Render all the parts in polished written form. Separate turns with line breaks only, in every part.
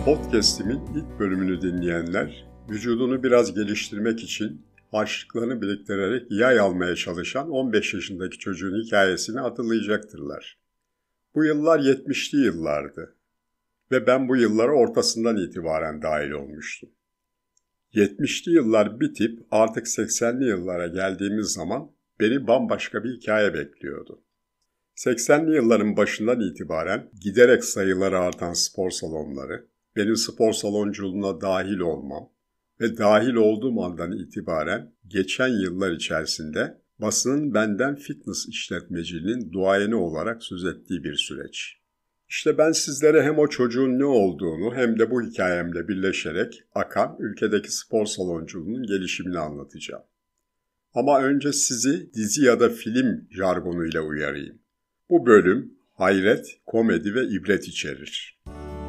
Podcast'imin ilk bölümünü dinleyenler, vücudunu biraz geliştirmek için harçlıklarını biriktirerek yay almaya çalışan 15 yaşındaki çocuğun hikayesini hatırlayacaktırlar. Bu yıllar 70'li yıllardı ve ben bu yıllara ortasından itibaren dahil olmuştum. 70'li yıllar bitip artık 80'li yıllara geldiğimiz zaman beni bambaşka bir hikaye bekliyordu. 80'li yılların başından itibaren giderek sayıları artan spor salonları, benim spor salonculuğuna dahil olmam ve dahil olduğum andan itibaren geçen yıllar içerisinde basının benden fitness işletmeciliğinin duayeni olarak söz ettiği bir süreç. İşte ben sizlere hem o çocuğun ne olduğunu hem de bu hikayemle birleşerek akan ülkedeki spor salonculuğunun gelişimini anlatacağım. Ama önce sizi dizi ya da film jargonuyla uyarayım. Bu bölüm hayret, komedi ve ibret içerir.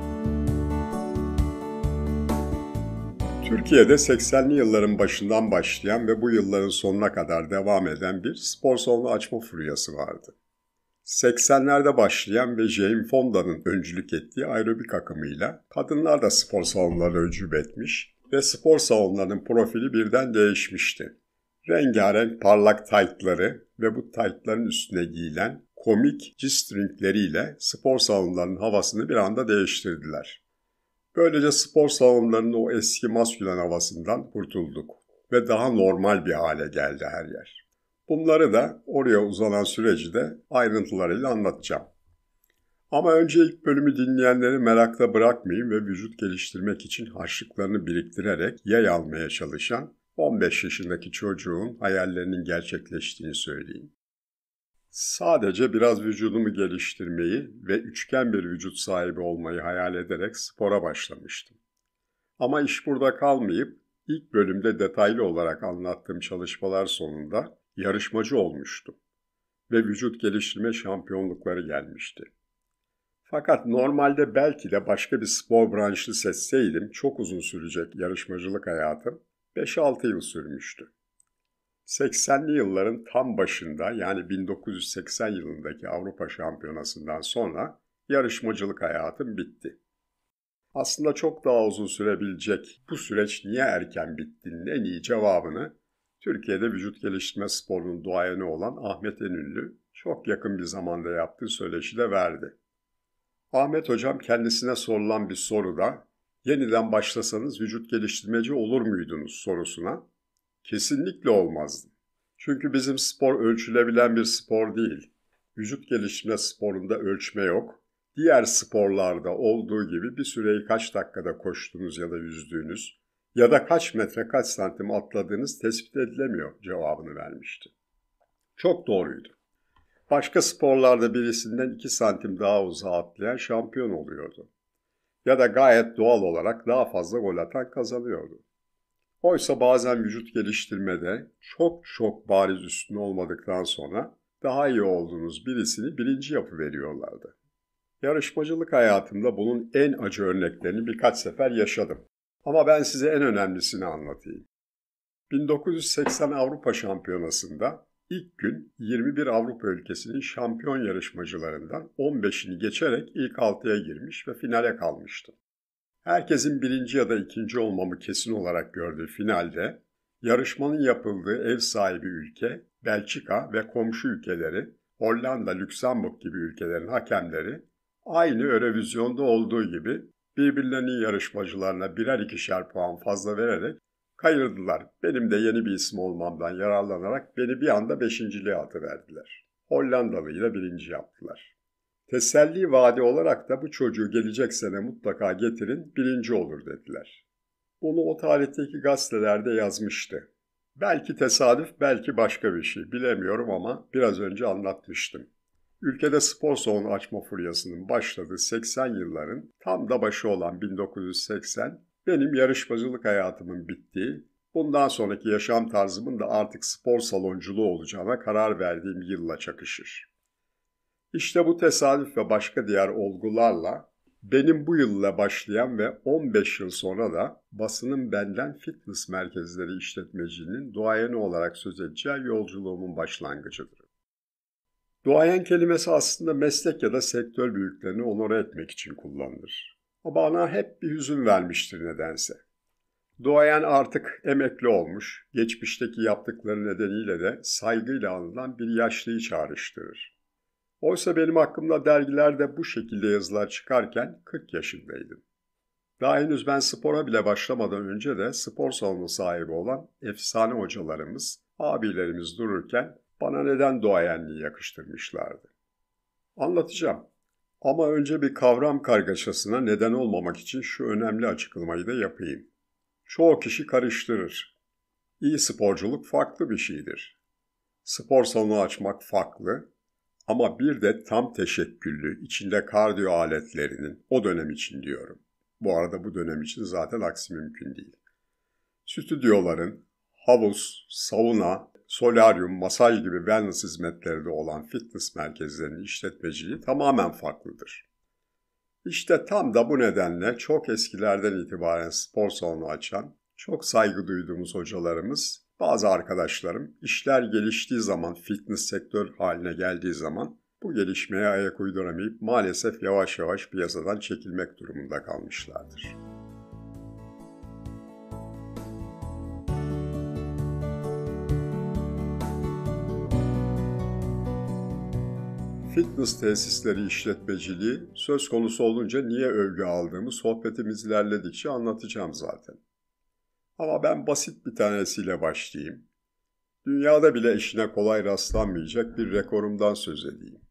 Türkiye'de 80'li yılların başından başlayan ve bu yılların sonuna kadar devam eden bir spor salonu açma furyası vardı. 80'lerde başlayan ve Jane Fonda'nın öncülük ettiği aerobik akımıyla kadınlar da spor salonlarına hücum etmiş ve spor salonlarının profili birden değişmişti. Rengarenk parlak taytları ve bu taytların üstüne giyilen komik G-stringleriyle spor salonlarının havasını bir anda değiştirdiler. Böylece spor salonlarının o eski maskülen havasından kurtulduk ve daha normal bir hale geldi her yer. Bunları da oraya uzanan süreci de ayrıntılarıyla anlatacağım. Ama önce ilk bölümü dinleyenleri merakla bırakmayayım ve vücut geliştirmek için harçlıklarını biriktirerek yay almaya çalışan 15 yaşındaki çocuğun hayallerinin gerçekleştiğini söyleyeyim. Sadece biraz vücudumu geliştirmeyi ve üçgen bir vücut sahibi olmayı hayal ederek spora başlamıştım. Ama iş burada kalmayıp ilk bölümde detaylı olarak anlattığım çalışmalar sonunda yarışmacı olmuştum ve vücut geliştirme şampiyonlukları gelmişti. Fakat normalde belki de başka bir spor branşı seçseydim çok uzun sürecek yarışmacılık hayatım 5-6 yıl sürmüştü. 80'li yılların tam başında yani 1980 yılındaki Avrupa Şampiyonası'ndan sonra yarışmacılık hayatım bitti. Aslında çok daha uzun sürebilecek bu süreç niye erken bittinin en iyi cevabını Türkiye'de vücut geliştirme sporunun duayeni olan Ahmet Enünlü çok yakın bir zamanda yaptığı söyleşide verdi. Ahmet hocam kendisine sorulan bir soruda yeniden başlasanız vücut geliştirmeci olur muydunuz sorusuna kesinlikle olmazdım. Çünkü bizim spor ölçülebilen bir spor değil. Vücut geliştirme sporunda ölçme yok. Diğer sporlarda olduğu gibi bir süreyi kaç dakikada koştuğunuz ya da yüzdüğünüz ya da kaç metre kaç santim atladığınız tespit edilemiyor cevabını vermişti. Çok doğruydu. Başka sporlarda birisinden 2 santim daha uzağa atlayan şampiyon oluyordu. Ya da gayet doğal olarak daha fazla gol atan kazanıyordu. Oysa bazen vücut geliştirmede çok bariz üstün olmadıktan sonra daha iyi olduğunuz birisini birinci yapıveriyorlardı. Yarışmacılık hayatımda bunun en acı örneklerini birkaç sefer yaşadım. Ama ben size en önemlisini anlatayım. 1980 Avrupa Şampiyonası'nda ilk gün 21 Avrupa ülkesinin şampiyon yarışmacılarından 15'ini geçerek ilk 6'ya girmiş ve finale kalmıştım. Herkesin birinci ya da ikinci olmamı kesin olarak gördüğü finalde yarışmanın yapıldığı ev sahibi ülke, Belçika ve komşu ülkeleri, Hollanda, Lüksemburg gibi ülkelerin hakemleri aynı Eurovizyon'da olduğu gibi birbirlerinin yarışmacılarına birer ikişer puan fazla vererek kayırdılar. Benim de yeni bir isim olmamdan yararlanarak beni bir anda beşinciliğe atıverdiler. Hollandalı'yı da birinci yaptılar. Teselli vaadi olarak da bu çocuğu gelecek sene mutlaka getirin, birinci olur dediler. Bunu o tarihteki gazetelerde yazmıştı. Belki tesadüf, belki başka bir şey bilemiyorum ama biraz önce anlatmıştım. Ülkede spor salonu açma furyasının başladığı 80 yılların tam da başı olan 1980, benim yarışmacılık hayatımın bittiği, bundan sonraki yaşam tarzımın da artık spor salonculuğu olacağına karar verdiğim yılla çakışır. İşte bu tesadüf ve başka diğer olgularla benim bu yılla başlayan ve 15 yıl sonra da basının benden fitness merkezleri işletmeciliğinin duayeni olarak söz edeceği yolculuğumun başlangıcıdır. Duayen kelimesi aslında meslek ya da sektör büyüklerini onore etmek için kullanılır. O bana hep bir hüzün vermiştir nedense. Duayen artık emekli olmuş, geçmişteki yaptıkları nedeniyle de saygıyla anılan bir yaşlıyı çağrıştırır. Oysa benim hakkımda dergilerde bu şekilde yazılar çıkarken 40 yaşındaydım. Daha henüz ben spora bile başlamadan önce de spor salonu sahibi olan efsane hocalarımız, abilerimiz dururken bana neden duayenliği yakıştırmışlardı. Anlatacağım. Ama önce bir kavram kargaşasına neden olmamak için şu önemli açıklamayı da yapayım. Çoğu kişi karıştırır. İyi sporculuk farklı bir şeydir. Spor salonu açmak farklı ama bir de tam teşekküllü, içinde kardiyo aletlerinin, o dönem için diyorum. Bu arada bu dönem için zaten aksi mümkün değil. Stüdyoların, havuz, sauna, solaryum, masaj gibi wellness hizmetleri de olan fitness merkezlerinin işletmeciliği tamamen farklıdır. İşte tam da bu nedenle çok eskilerden itibaren spor salonu açan, çok saygı duyduğumuz hocalarımız, bazı arkadaşlarım işler geliştiği zaman, fitness sektör haline geldiği zaman bu gelişmeye ayak uyduramayıp maalesef yavaş yavaş piyasadan çekilmek durumunda kalmışlardır. Fitness tesisleri işletmeciliği söz konusu olunca niye övgü aldığımı sohbetimiz ilerledikçe anlatacağım zaten. Ama ben basit bir tanesiyle başlayayım. Dünyada bile eşine kolay rastlanmayacak bir rekorumdan söz edeyim.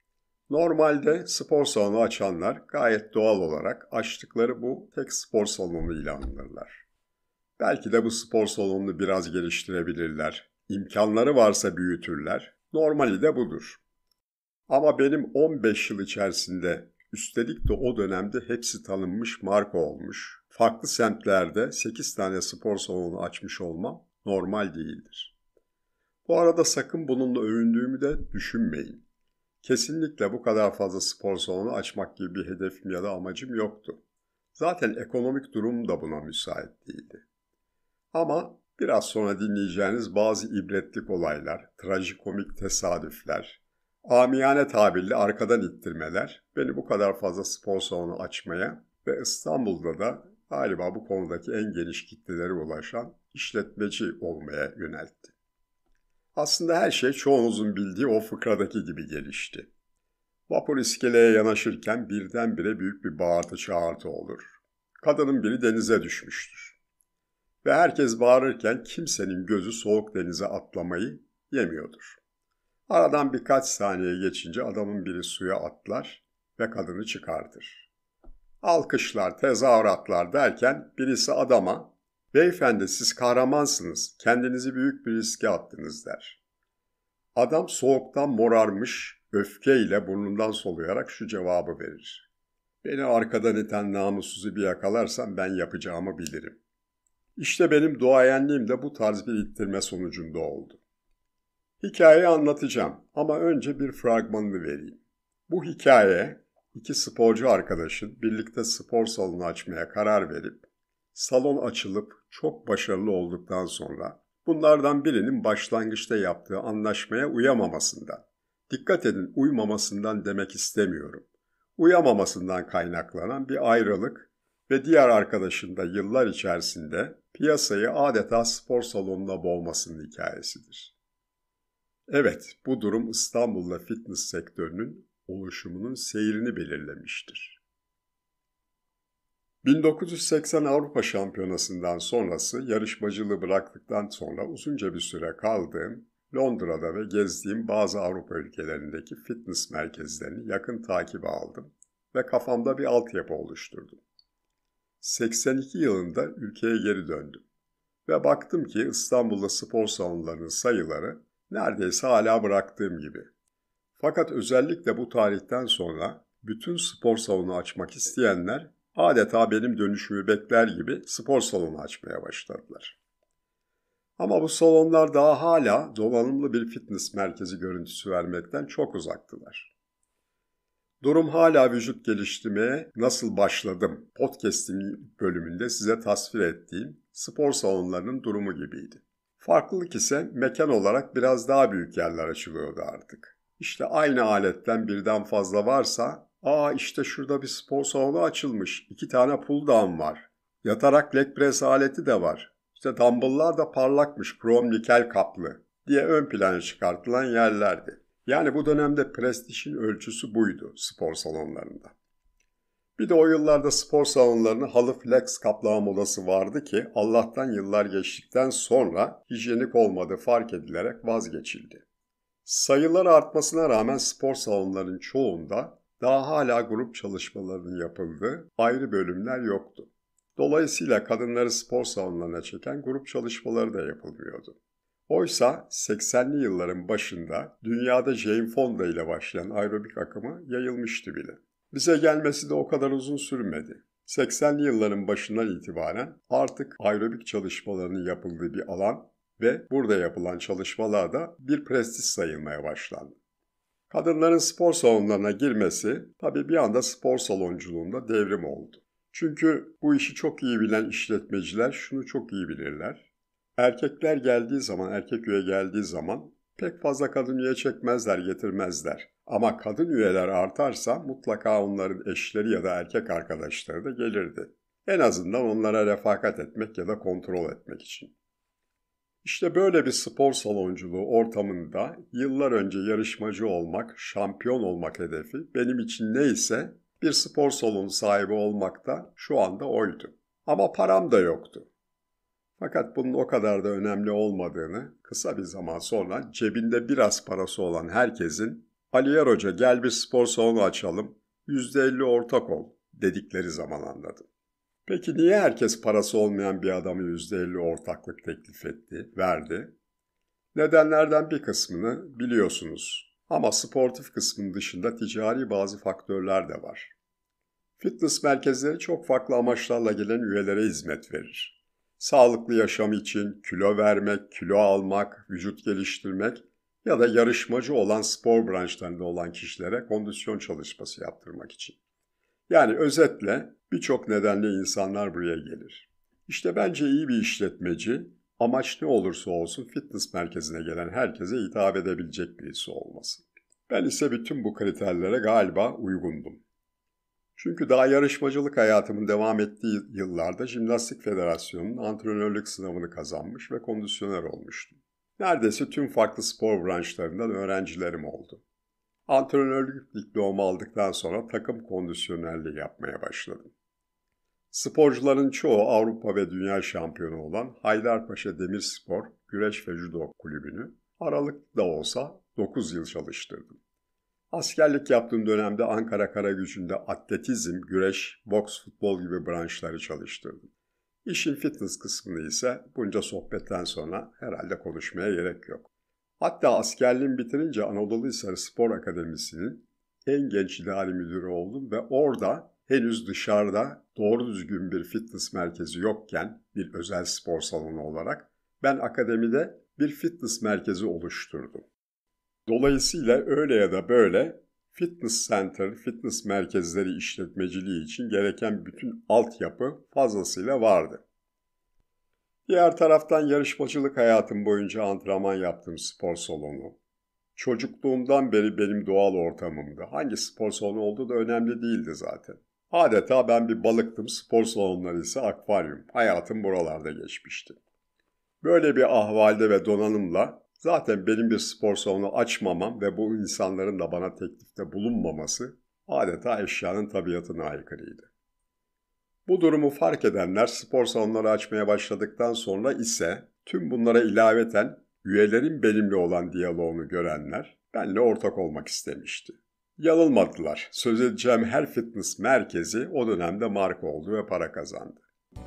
Normalde spor salonu açanlar gayet doğal olarak açtıkları bu tek spor salonu ile anılırlar. Belki de bu spor salonunu biraz geliştirebilirler, imkanları varsa büyütürler, normali de budur. Ama benim 15 yıl içerisinde, üstelik de o dönemde hepsi tanınmış marka olmuş, farklı semtlerde 8 tane spor salonu açmış olmam normal değildir. Bu arada sakın bununla övündüğümü de düşünmeyin. Kesinlikle bu kadar fazla spor salonu açmak gibi bir hedefim ya da amacım yoktu. Zaten ekonomik durum da buna müsait değildi. Ama biraz sonra dinleyeceğiniz bazı ibretlik olaylar, trajikomik tesadüfler, amiyane tabirle arkadan ittirmeler beni bu kadar fazla spor salonu açmaya ve İstanbul'da da galiba bu konudaki en geniş kitlelere ulaşan işletmeci olmaya yöneltti. Aslında her şey çoğunuzun bildiği o fıkradaki gibi gelişti. Vapur iskeleye yanaşırken birdenbire büyük bir bağırtı çağırtı olur. Kadının biri denize düşmüştür. Ve herkes bağırırken kimsenin gözü soğuk denize atlamayı yemiyordur. Aradan birkaç saniye geçince adamın biri suya atlar ve kadını çıkartır. Alkışlar, tezahüratlar derken birisi adama, "Beyefendi siz kahramansınız, kendinizi büyük bir riske attınız." der. Adam soğuktan morarmış, öfkeyle burnundan soluyarak şu cevabı verir: "Beni arkadan iten namussuzu bir yakalarsam ben yapacağımı bilirim." İşte benim duayenliğim de bu tarz bir ittirme sonucunda oldu. Hikayeyi anlatacağım ama önce bir fragmanını vereyim. Bu hikaye, iki sporcu arkadaşın birlikte spor salonu açmaya karar verip, salon açılıp çok başarılı olduktan sonra bunlardan birinin başlangıçta yaptığı anlaşmaya uyamamasından, dikkat edin uymamasından demek istemiyorum, uyamamasından kaynaklanan bir ayrılık ve diğer arkadaşın da yıllar içerisinde piyasayı adeta spor salonuna boğmasının hikayesidir. Evet, bu durum İstanbul'da fitness sektörünün oluşumunun seyrini belirlemiştir. 1980 Avrupa Şampiyonası'ndan sonrası yarışmacılığı bıraktıktan sonra uzunca bir süre kaldığım, Londra'da ve gezdiğim bazı Avrupa ülkelerindeki fitness merkezlerini yakın takibe aldım ve kafamda bir altyapı oluşturdum. 82 yılında ülkeye geri döndüm ve baktım ki İstanbul'da spor salonlarının sayıları neredeyse hala bıraktığım gibi. Fakat özellikle bu tarihten sonra bütün spor salonu açmak isteyenler adeta benim dönüşümü bekler gibi spor salonu açmaya başladılar. Ama bu salonlar daha hala donanımlı bir fitness merkezi görüntüsü vermekten çok uzaktılar. Durum hala vücut geliştirmeye nasıl başladım podcast'in bölümünde size tasvir ettiğim spor salonlarının durumu gibiydi. Farklılık ise mekan olarak biraz daha büyük yerler açılıyordu artık. İşte aynı aletten birden fazla varsa İşte şurada bir spor salonu açılmış. 2 tane pull down var. Yatarak leg press aleti de var. İşte dumbbell'lar da parlakmış, krom nikel kaplı diye ön plana çıkartılan yerlerdi. Yani bu dönemde prestijin ölçüsü buydu spor salonlarında. Bir de o yıllarda spor salonlarının halı flex kaplama modası vardı ki Allah'tan yıllar geçtikten sonra hijyenik olmadığı fark edilerek vazgeçildi. Sayılar artmasına rağmen spor salonlarının çoğunda daha hala grup çalışmalarının yapıldığı ayrı bölümler yoktu. Dolayısıyla kadınları spor salonlarına çeken grup çalışmaları da yapılmıyordu. Oysa 80'li yılların başında dünyada Jane Fonda ile başlayan aerobik akımı yayılmıştı bile. Bize gelmesi de o kadar uzun sürmedi. 80'li yılların başından itibaren artık aerobik çalışmalarının yapıldığı bir alan ve burada yapılan çalışmalar da bir prestij sayılmaya başlandı. Kadınların spor salonlarına girmesi tabii bir anda spor salonculuğunda devrim oldu. Çünkü bu işi çok iyi bilen işletmeciler şunu çok iyi bilirler. Erkekler geldiği zaman, erkek üye geldiği zaman pek fazla kadın üye çekmezler, getirmezler. Ama kadın üyeler artarsa mutlaka onların eşleri ya da erkek arkadaşları da gelirdi. En azından onlara refakat etmek ya da kontrol etmek için. İşte böyle bir spor salonculuğu ortamında yıllar önce yarışmacı olmak, şampiyon olmak hedefi benim için neyse bir spor salonu sahibi olmak da şu anda oydu. Ama param da yoktu. Fakat bunun o kadar da önemli olmadığını kısa bir zaman sonra cebinde biraz parası olan herkesin "Ali Yer Hoca gel bir spor salonu açalım, %50 ortak ol" dedikleri zaman anladım. Peki niye herkes parası olmayan bir adamı %50 ortaklık teklif etti, verdi? Nedenlerden bir kısmını biliyorsunuz. Ama sportif kısmın dışında ticari bazı faktörler de var. Fitness merkezleri çok farklı amaçlarla gelen üyelere hizmet verir. Sağlıklı yaşam için kilo vermek, kilo almak, vücut geliştirmek ya da yarışmacı olan spor branşlarında olan kişilere kondisyon çalışması yaptırmak için. Yani özetle birçok nedenle insanlar buraya gelir. İşte bence iyi bir işletmeci, amaç ne olursa olsun fitness merkezine gelen herkese hitap edebilecek birisi olması. Ben ise bütün bu kriterlere galiba uygundum. Çünkü daha yarışmacılık hayatımın devam ettiği yıllarda Jimnastik Federasyonu'nun antrenörlük sınavını kazanmış ve kondisyoner olmuştum. Neredeyse tüm farklı spor branşlarından öğrencilerim oldu. Antrenörlük diplomu aldıktan sonra takım kondisyonerliği yapmaya başladım. Sporcuların çoğu Avrupa ve Dünya şampiyonu olan Haydarpaşa Demirspor Güreş ve Judo Kulübü'nü aralıklı da olsa 9 yıl çalıştırdım. Askerlik yaptığım dönemde Ankara Karagücü'nde atletizm, güreş, boks, futbol gibi branşları çalıştırdım. İşin fitness kısmını ise bunca sohbetten sonra herhalde konuşmaya gerek yok. Hatta askerliğimi bitirince Anadolu Hisarı Spor Akademisi'nin en genç idari müdürü oldum ve orada henüz dışarıda doğru düzgün bir fitness merkezi yokken bir özel spor salonu olarak ben akademide bir fitness merkezi oluşturdum. Dolayısıyla öyle ya da böyle fitness center, fitness merkezleri işletmeciliği için gereken bütün altyapı fazlasıyla vardı. Diğer taraftan yarışmacılık hayatım boyunca antrenman yaptığım spor salonu. Çocukluğumdan beri benim doğal ortamımdı. Hangi spor salonu olduğu da önemli değildi zaten. Adeta ben bir balıktım, spor salonları ise akvaryum. Hayatım buralarda geçmişti. Böyle bir ahvalde ve donanımla zaten benim bir spor salonu açmamam ve bu insanların da bana teklifte bulunmaması adeta eşyanın tabiatına aykırıydı. Bu durumu fark edenler spor salonları açmaya başladıktan sonra ise tüm bunlara ilaveten üyelerin benimle olan diyaloğunu görenler benimle ortak olmak istemişti. Yanılmadılar. Söz edeceğim her fitness merkezi o dönemde marka oldu ve para kazandı.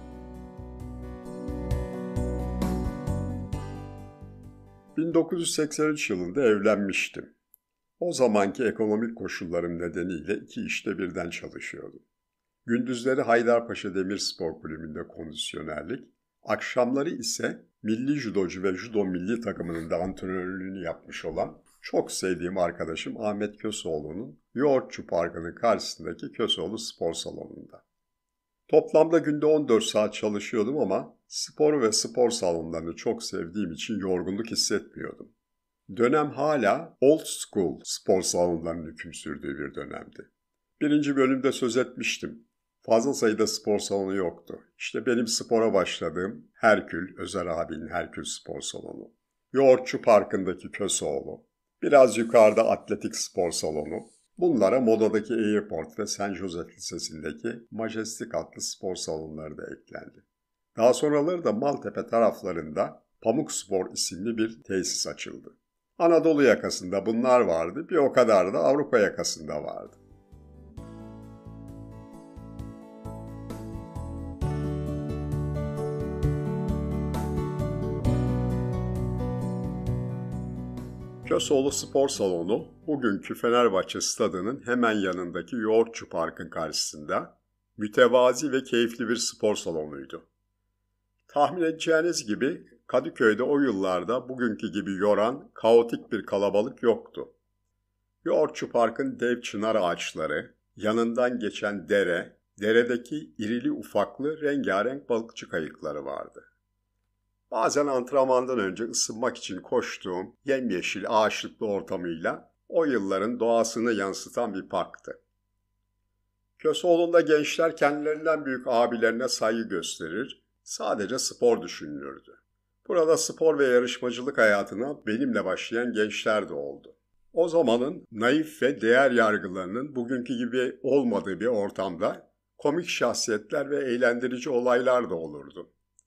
...1983 yılında evlenmiştim. O zamanki ekonomik koşullarım nedeniyle 2 işte birden çalışıyordum. Gündüzleri Haydarpaşa Demirspor Kulübü'nde kondisyonerlik, akşamları ise milli judocu ve judo milli takımının da antrenörlüğünü yapmış olan çok sevdiğim arkadaşım Ahmet Köseoğlu'nun Yoğurtçu Parkı'nın karşısındaki Köseoğlu Spor Salonu'nda. Toplamda günde 14 saat çalışıyordum ama sporu ve spor salonlarını çok sevdiğim için yorgunluk hissetmiyordum. Dönem hala old school spor salonlarının hüküm sürdüğü bir dönemdi. Birinci bölümde söz etmiştim. Fazla sayıda spor salonu yoktu. İşte benim spora başladığım Herkül, Özer abinin Herkül Spor Salonu. Yoğurtçu Parkı'ndaki Köseoğlu. Biraz yukarıda Atletik Spor Salonu. Bunlara Moda'daki Airport ve St. Joseph Lisesi'ndeki Majestic adlı spor salonları da eklendi. Daha sonraları da Maltepe taraflarında Pamuk Spor isimli bir tesis açıldı. Anadolu yakasında bunlar vardı, bir o kadar da Avrupa yakasında vardı. Köseoğlu Spor Salonu, bugünkü Fenerbahçe Stadı'nın hemen yanındaki Yoğurtçu Park'ın karşısında mütevazi ve keyifli bir spor salonuydu. Tahmin edeceğiniz gibi Kadıköy'de o yıllarda bugünkü gibi yoran, kaotik bir kalabalık yoktu. Yoğurtçu Park'ın dev çınar ağaçları, yanından geçen dere, deredeki irili ufaklı rengarenk balıkçı kayıkları vardı. Bazen antrenmandan önce ısınmak için koştuğum yemyeşil ağaçlıklı ortamıyla o yılların doğasını yansıtan bir parktı. Köseoğlu'nda gençler kendilerinden büyük abilerine saygı gösterir, sadece spor düşünülürdü. Burada spor ve yarışmacılık hayatına benimle başlayan gençler de oldu. O zamanın naif ve değer yargılarının bugünkü gibi olmadığı bir ortamda komik şahsiyetler ve eğlendirici olaylar da olurdu.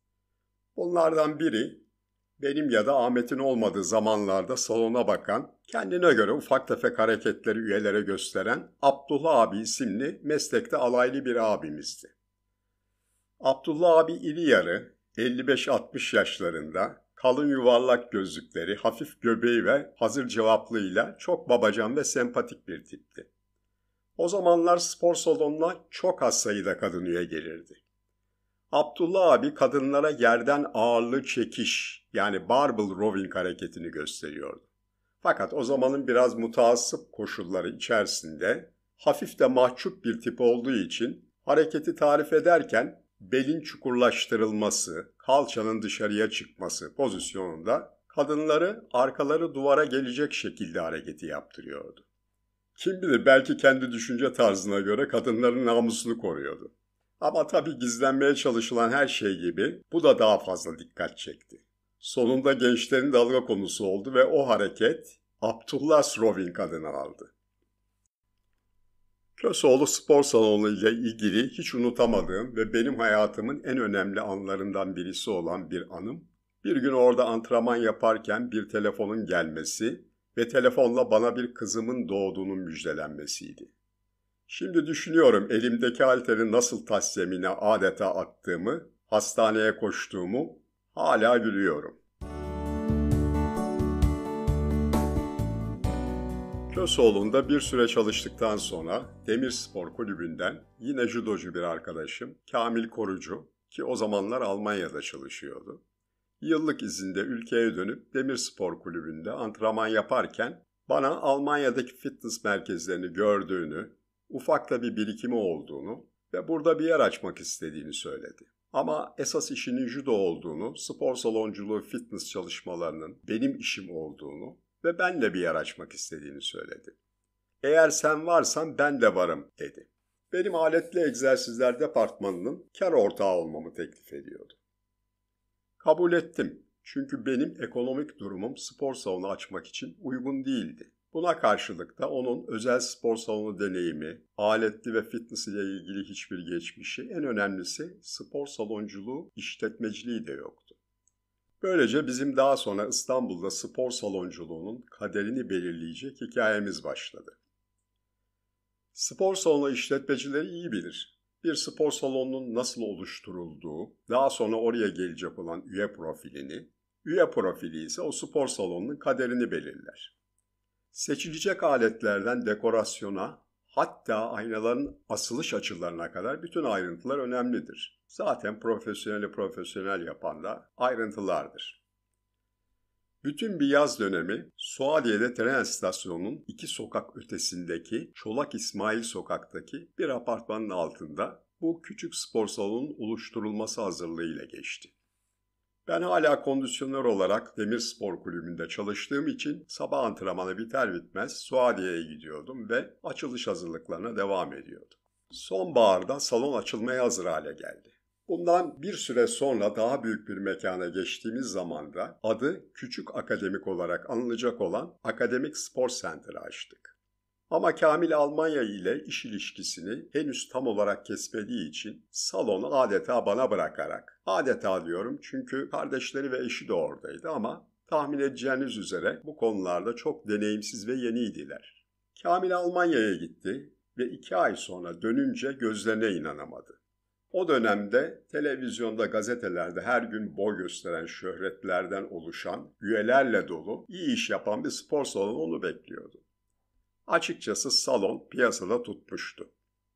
Bunlardan biri, benim ya da Ahmet'in olmadığı zamanlarda salona bakan, kendine göre ufak tefek hareketleri üyelere gösteren Abdullah abi isimli meslekte alaylı bir abimizdi. Abdullah abi iri yarı, 55-60 yaşlarında, kalın yuvarlak gözlükleri, hafif göbeği ve hazır cevaplığıyla çok babacan ve sempatik bir tipti. O zamanlar spor salonuna çok az sayıda kadın üye gelirdi. Abdullah abi kadınlara yerden ağırlığı çekiş yani barbell rowing hareketini gösteriyordu. Fakat o zamanın biraz mutaassıp koşulları içerisinde hafif de mahcup bir tip olduğu için hareketi tarif ederken belin çukurlaştırılması, kalçanın dışarıya çıkması pozisyonunda kadınları arkaları duvara gelecek şekilde hareketi yaptırıyordu. Kim bilir belki kendi düşünce tarzına göre kadınların namusunu koruyordu. Ama tabii gizlenmeye çalışılan her şey gibi bu da daha fazla dikkat çekti. Sonunda gençlerin dalga konusu oldu ve o hareket Abdullah Rowing adını aldı. Köseoğlu Spor Salonu ile ilgili hiç unutamadığım ve benim hayatımın en önemli anlarından birisi olan bir anım, bir gün orada antrenman yaparken bir telefonun gelmesi ve telefonla bana bir kızımın doğduğunun müjdelenmesiydi. Şimdi düşünüyorum elimdeki halteri nasıl tas zemine adeta attığımı, hastaneye koştuğumu, hala gülüyorum. Köseoğlu'nda bir süre çalıştıktan sonra Demirspor Kulübü'nden yine judocu bir arkadaşım Kamil Korucu ki o zamanlar Almanya'da çalışıyordu. Yıllık izinde ülkeye dönüp Demirspor Kulübü'nde antrenman yaparken bana Almanya'daki fitness merkezlerini gördüğünü, ufak da bir birikimi olduğunu ve burada bir yer açmak istediğini söyledi. Ama esas işinin judo olduğunu, spor salonculuğu fitness çalışmalarının benim işim olduğunu ve benle bir yer açmak istediğini söyledi. Eğer sen varsan ben de varım dedi. Benim aletli egzersizler departmanının kar ortağı olmamı teklif ediyordu. Kabul ettim çünkü benim ekonomik durumum spor salonu açmak için uygun değildi. Buna karşılık da onun özel spor salonu deneyimi, aletli ve fitness ile ilgili hiçbir geçmişi, en önemlisi spor salonculuğu, işletmeciliği de yoktu. Böylece bizim daha sonra İstanbul'da spor salonculuğunun kaderini belirleyecek hikayemiz başladı. Spor salonu işletmecileri iyi bilir. Bir spor salonunun nasıl oluşturulduğu, daha sonra oraya gelecek olan üye profilini, üye profili ise o spor salonunun kaderini belirler. Seçilecek aletlerden dekorasyona, hatta aynaların asılış açılarına kadar bütün ayrıntılar önemlidir. Zaten profesyonel yapan da ayrıntılardır. Bütün bir yaz dönemi Suadiye'de tren istasyonunun 2 sokak ötesindeki Çolak İsmail sokaktaki bir apartmanın altında bu küçük spor salonunun oluşturulması hazırlığıyla geçti. Ben hala kondisyoner olarak Demirspor Kulübü'nde çalıştığım için sabah antrenmanı biter bitmez Suadiye'ye gidiyordum ve açılış hazırlıklarına devam ediyordum. Sonbaharda salon açılmaya hazır hale geldi. Bundan bir süre sonra daha büyük bir mekana geçtiğimiz zaman da adı Küçük Akademik olarak anılacak olan Akademik Spor Center'ı açtık. Ama Kamil Almanya ile iş ilişkisini henüz tam olarak kesmediği için salonu adeta bana bırakarak, adeta diyorum çünkü kardeşleri ve eşi de oradaydı ama tahmin edeceğiniz üzere bu konularda çok deneyimsiz ve yeniydiler. Kamil Almanya'ya gitti ve 2 ay sonra dönünce gözlerine inanamadı. O dönemde televizyonda, gazetelerde her gün boy gösteren şöhretlerden oluşan, üyelerle dolu, iyi iş yapan bir spor salonu onu bekliyordu. Açıkçası salon piyasada tutmuştu.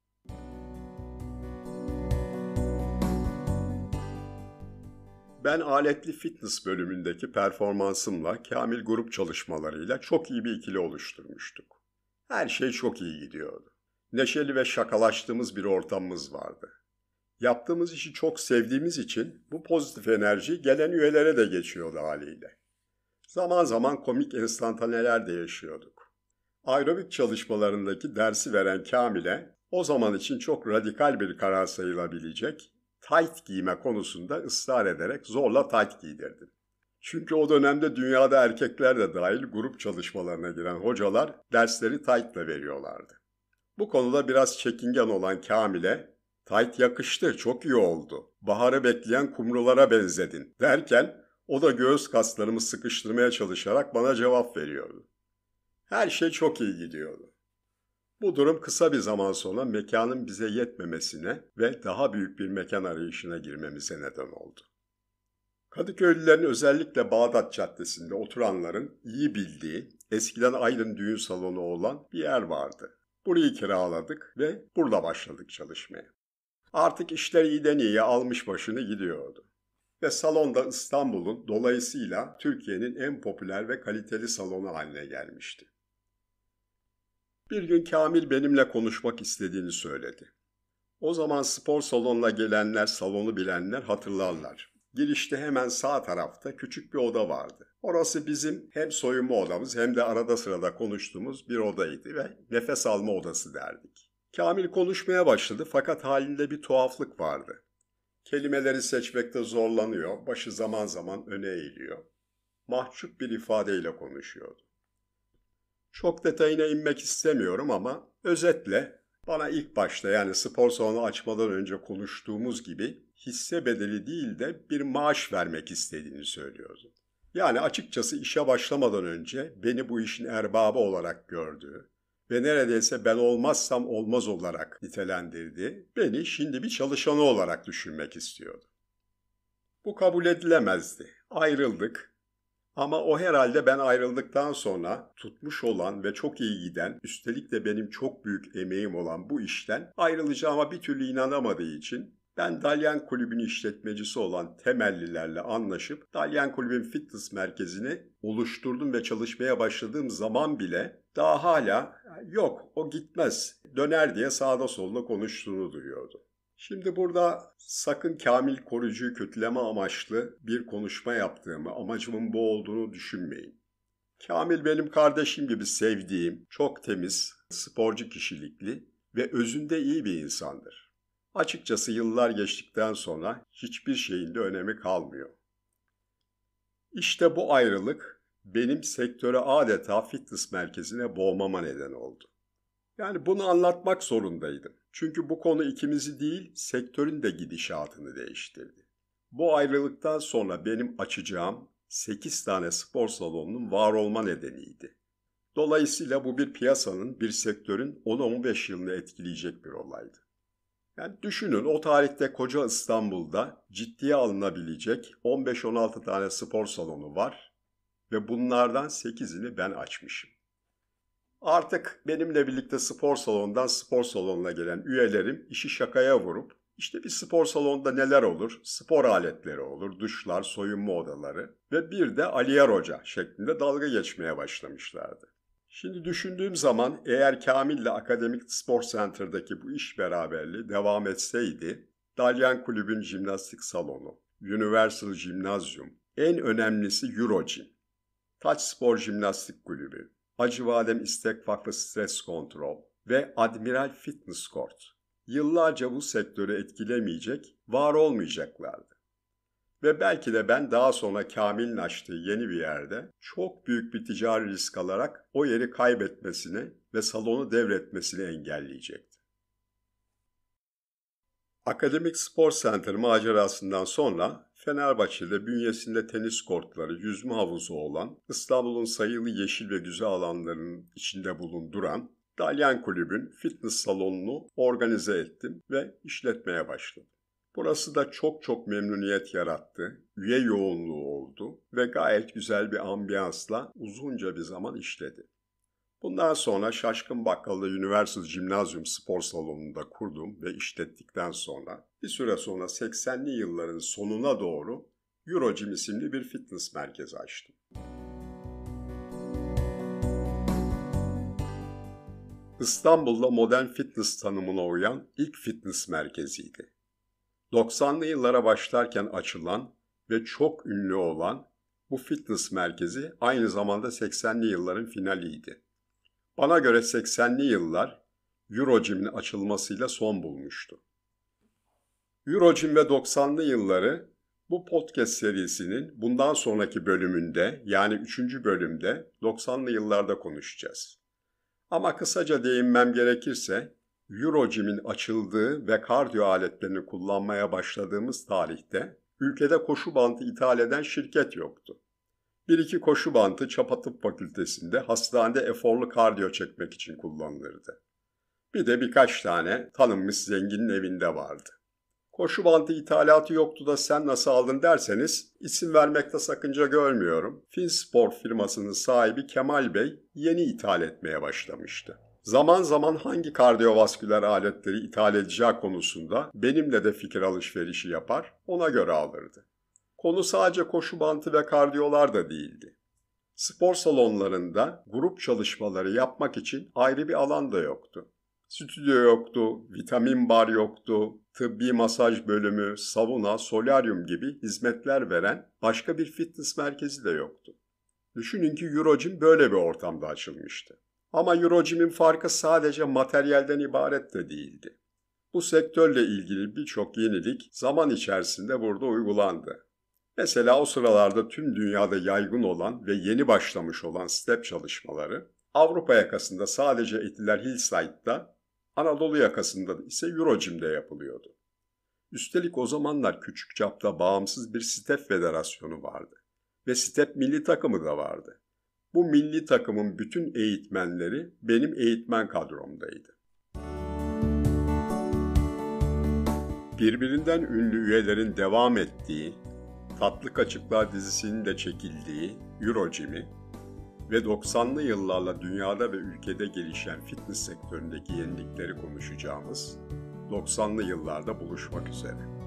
Ben aletli fitness bölümündeki performansımla Kamil grup çalışmalarıyla çok iyi bir ikili oluşturmuştuk. Her şey çok iyi gidiyordu. Neşeli ve şakalaştığımız bir ortamımız vardı. Yaptığımız işi çok sevdiğimiz için bu pozitif enerji gelen üyelere de geçiyordu haliyle. Zaman zaman komik enstantaneler de yaşıyorduk. Aerobik çalışmalarındaki dersi veren Kamil'e o zaman için çok radikal bir karar sayılabilecek tayt giyme konusunda ısrar ederek zorla tayt giydirdim. Çünkü o dönemde dünyada erkekler de dahil grup çalışmalarına giren hocalar dersleri taytla veriyorlardı. Bu konuda biraz çekingen olan Kamil'e "Tayt yakıştı, çok iyi oldu. Baharı bekleyen kumrulara benzedin." derken o da göğüs kaslarımı sıkıştırmaya çalışarak bana cevap veriyordu. Her şey çok iyi gidiyordu. Bu durum kısa bir zaman sonra mekanın bize yetmemesine ve daha büyük bir mekan arayışına girmemize neden oldu. Kadıköylülerin özellikle Bağdat Caddesi'nde oturanların iyi bildiği, eskiden Aydın Düğün Salonu olan bir yer vardı. Burayı kiraladık ve burada başladık çalışmaya. Artık işler iyiden iyiye almış başını gidiyordu. Ve salonda İstanbul'un dolayısıyla Türkiye'nin en popüler ve kaliteli salonu haline gelmişti. Bir gün Kamil benimle konuşmak istediğini söyledi. O zaman spor salonuna gelenler, salonu bilenler hatırlarlar. Girişte hemen sağ tarafta küçük bir oda vardı. Orası bizim hem soyunma odamız hem de arada sırada konuştuğumuz bir odaydı ve nefes alma odası derdik. Kamil konuşmaya başladı fakat halinde bir tuhaflık vardı. Kelimeleri seçmekte zorlanıyor, başı zaman zaman öne eğiliyor. Mahcup bir ifadeyle konuşuyordu. Çok detayına inmek istemiyorum ama özetle bana ilk başta yani spor salonu açmadan önce konuştuğumuz gibi hisse bedeli değil de bir maaş vermek istediğini söylüyordu. Yani açıkçası işe başlamadan önce beni bu işin erbabı olarak gördüğü ve neredeyse ben olmazsam olmaz olarak nitelendirdi, beni şimdi bir çalışanı olarak düşünmek istiyordu. Bu kabul edilemezdi. Ayrıldık. Ama o herhalde ben ayrıldıktan sonra tutmuş olan ve çok iyi giden, üstelik de benim çok büyük emeğim olan bu işten ayrılacağıma bir türlü inanamadığı için ben Dalyan Kulübü'nün işletmecisi olan Temellilerle anlaşıp Dalyan Kulübü'nün fitness merkezini oluşturdum ve çalışmaya başladığım zaman bile daha hala yok o gitmez döner diye sağda solda konuştuğunu duyuyordu. Şimdi burada sakın Kamil Korucu'yu kötüleme amaçlı bir konuşma yaptığımı, amacımın bu olduğunu düşünmeyin. Kamil benim kardeşim gibi sevdiğim, çok temiz, sporcu kişilikli ve özünde iyi bir insandır. Açıkçası yıllar geçtikten sonra hiçbir şeyin de önemi kalmıyor. İşte bu ayrılık benim sektöre adeta fitness merkezine boğmama neden oldu. Yani bunu anlatmak zorundaydım. Çünkü bu konu ikimizi değil, sektörün de gidişatını değiştirdi. Bu ayrılıktan sonra benim açacağım 8 tane spor salonunun var olma nedeniydi. Dolayısıyla bu bir piyasanın, bir sektörün 10-15 yılını etkileyecek bir olaydı. Yani düşünün o tarihte koca İstanbul'da ciddiye alınabilecek 15-16 tane spor salonu var ve bunlardan 8'ini ben açmışım. Artık benimle birlikte spor salonundan spor salonuna gelen üyelerim işi şakaya vurup işte bir spor salonunda neler olur? Spor aletleri olur, duşlar, soyunma odaları ve bir de Aliyer Hoca şeklinde dalga geçmeye başlamışlardı. Şimdi düşündüğüm zaman eğer Kamil'le Akademik Spor Center'daki bu iş beraberliği devam etseydi, Dalyan Kulübü'nün jimnastik salonu, Universal Gymnasium, en önemlisi Eurogym, Taç Spor Jimnastik Kulübü, Acıbadem İstek Vakfı Stres Kontrol ve Admiral Fitness Court yıllarca bu sektörü etkilemeyecek, var olmayacaklardı. Ve belki de ben daha sonra Kamil'in açtığı yeni bir yerde çok büyük bir ticari risk alarak o yeri kaybetmesini ve salonu devretmesini engelleyecekti. Akademik Spor Center macerasından sonra Fenerbahçe'de bünyesinde tenis kortları, yüzme havuzu olan, İstanbul'un sayılı yeşil ve güzel alanlarının içinde bulunduran Dalyan Kulübü'nün fitness salonunu organize ettim ve işletmeye başladım. Burası da çok memnuniyet yarattı, üye yoğunluğu oldu ve gayet güzel bir ambiyansla uzunca bir zaman işledi. Bundan sonra Şaşkın Bakkal'da Universal Gymnasium spor salonunda kurdum ve işlettikten sonra bir süre sonra 80'li yılların sonuna doğru Eurogym isimli bir fitness merkezi açtım. İstanbul'da modern fitness tanımına uyan ilk fitness merkeziydi. 90'lı yıllara başlarken açılan ve çok ünlü olan bu fitness merkezi aynı zamanda 80'li yılların finaliydi. Bana göre 80'li yıllar Eurogym'in açılmasıyla son bulmuştu. Eurogym ve 90'lı yılları bu podcast serisinin bundan sonraki bölümünde, yani 3. bölümde 90'lı yıllarda konuşacağız. Ama kısaca değinmem gerekirse Eurogym'in açıldığı ve kardiyo aletlerini kullanmaya başladığımız tarihte ülkede koşu bandı ithal eden şirket yoktu. Bir iki koşu bandı Çapa Tıp Fakültesi'nde hastanede eforlu kardiyo çekmek için kullanılırdı. Bir de birkaç tane tanınmış zenginin evinde vardı. Koşu bandı ithalatı yoktu da sen nasıl aldın derseniz isim vermekte sakınca görmüyorum. Finsport firmasının sahibi Kemal Bey yeni ithal etmeye başlamıştı. Zaman zaman hangi kardiyovasküler aletleri ithal edeceği konusunda benimle de fikir alışverişi yapar, ona göre alırdı. Konu sadece koşu bandı ve kardiyolar da değildi. Spor salonlarında grup çalışmaları yapmak için ayrı bir alan da yoktu. Stüdyo yoktu, vitamin bar yoktu, tıbbi masaj bölümü, sauna, solaryum gibi hizmetler veren başka bir fitness merkezi de yoktu. Düşünün ki Eurogym böyle bir ortamda açılmıştı. Ama Eurogym'in farkı sadece materyalden ibaret de değildi. Bu sektörle ilgili birçok yenilik zaman içerisinde burada uygulandı. Mesela o sıralarda tüm dünyada yaygın olan ve yeni başlamış olan step çalışmaları, Avrupa yakasında sadece Etiler Hillside'da, Anadolu yakasında ise Eurogym'de yapılıyordu. Üstelik o zamanlar küçük çapta bağımsız bir step federasyonu vardı ve step milli takımı da vardı. Bu milli takımın bütün eğitmenleri benim eğitmen kadromdaydı. Birbirinden ünlü üyelerin devam ettiği, Tatlı Kaçıklar dizisinin de çekildiği Eurogym'i ve 90'lı yıllarla dünyada ve ülkede gelişen fitness sektöründeki yenilikleri konuşacağımız 90'lı yıllarda buluşmak üzere.